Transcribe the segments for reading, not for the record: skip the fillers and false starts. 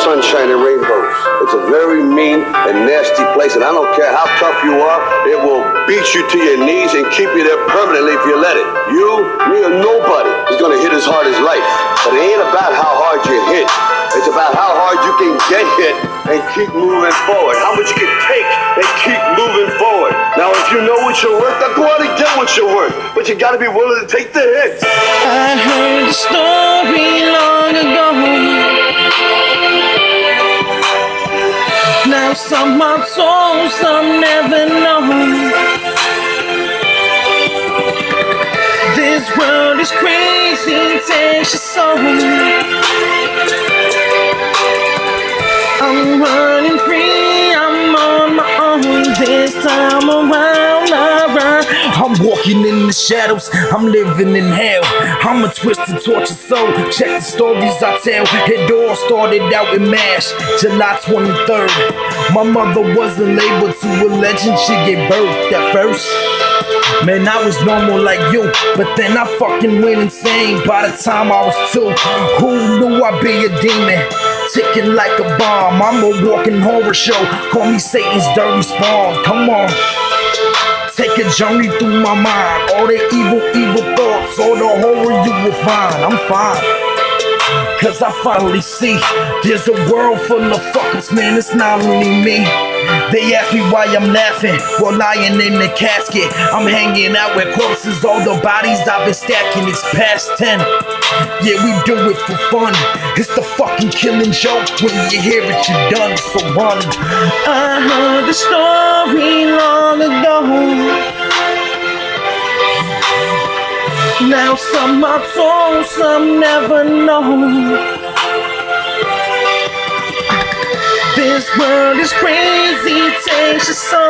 sunshine and rainbows. It's a very mean and nasty place, and I don't care how tough you are, it will beat you to your knees and keep you there permanently if you let it. You, me, or nobody is gonna hit as hard as life. But it ain't about how hard you hit. It's about how hard you can get hit and keep moving forward. How much you can take and keep moving forward. Now, if you know what you're worth, then go out and get what you're worth. But you gotta be willing to take the hits. I heard the story long ago. Now some are told, some never know. This world is crazy, takes your soul. I'm running free, I'm on my own. This time around, I run. I'm walking in the shadows, I'm living in hell. I'm a twisted, tortured soul. Check the stories I tell. It all started out in MASH, July 23rd. My mother wasn't labeled to a legend, she gave birth at first. Man, I was normal like you, but then I fucking went insane by the time I was 2. Who knew I'd be a demon? Ticking like a bomb, I'm a walking horror show. Call me Satan's dirty spawn, come on. Take a journey through my mind. All the evil thoughts, all the horror you will find. I'm fine, cause I finally see there's a world full of fuckers, man, it's not only me. They ask me why I'm laughing while lying in the casket. I'm hanging out with corpses, all the bodies I've been stacking. It's past 10, yeah, we do it for fun. It's the fucking killing joke. When you hear it, you're done, so run. I heard the story long ago. Now some are told, some never know. This world is crazy, takes your soul.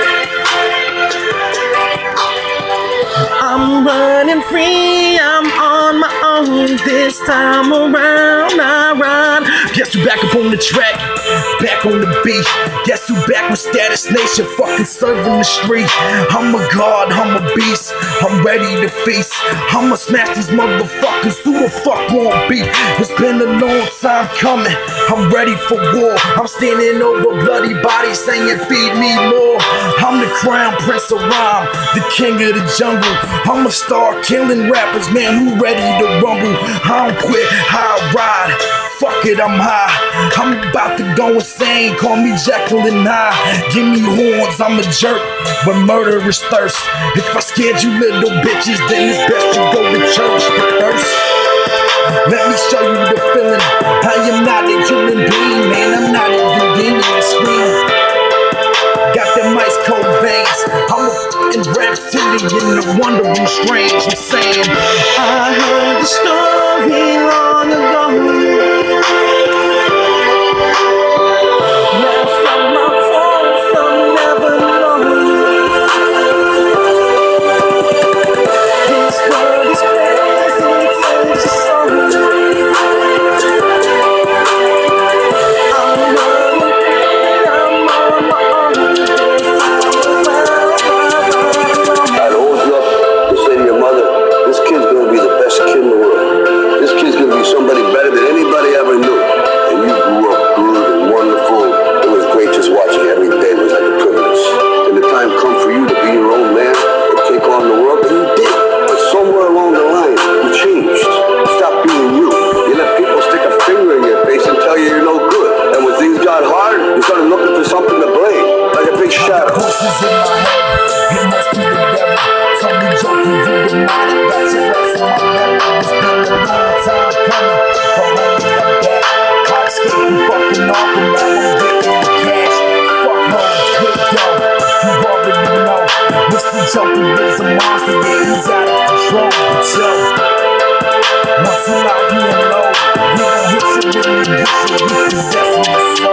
I'm running free, I'm on my own. This time around, I run. Guess who back up on the track, back on the beat. Guess who back with Status Nation, fucking serving the street. I'm a god, I'm a beast, I'm ready to feast. I'ma smash these motherfuckers, who the fuck want beef? It's been a long time coming, I'm ready for war. I'm standing over bloody bodies saying feed me more. I'm the crown prince of rhyme, the king of the jungle. I'ma start killing rappers, man, who ready to rumble? I don't quit, I ride, fuck it, I'm high. I'm about to go insane, call me Jekyll and Hyde. Give me horns, I'm a jerk, but murder is thirst. If I scared you little bitches, then it's best you go to church. But first, let me show you the feeling. I am not a human being, man, I'm not even demon and scream. Got them ice cold veins, I'm a fucking reptilian, the wondering strange. I'm saying, I heard the story long ago. Now some are told, some never know. This world is crazy, takes your soul. I'm running free, I'm on my own. I'd always love to say to your mother, this kid's gonna be the best kid in the world. This kid's gonna be somebody better than anybody ever knew. And you grew up good and wonderful. It was great just watching you every day. It was like a privilege. And the time come for you to be your own man and take on the world, and you did. But somewhere along the line, you changed. You stopped being you. You let people stick a finger in your face and tell you you're no good. And when things got hard, you started looking for something to blame, like a big shadow. Voices in my head, it must be the devil. Tell me joking, you demonic, got your ass in my head. It's been a long time coming, but homie, I'm back. Hot skating, fucking off, and now I'm getting the cash. Fuck hoes, good dough, you already know. Mr. Joker is a monster, yeah, he's out of control. But yo, once he lock me alone, we gon' hit you when we get you, we possessing the soul.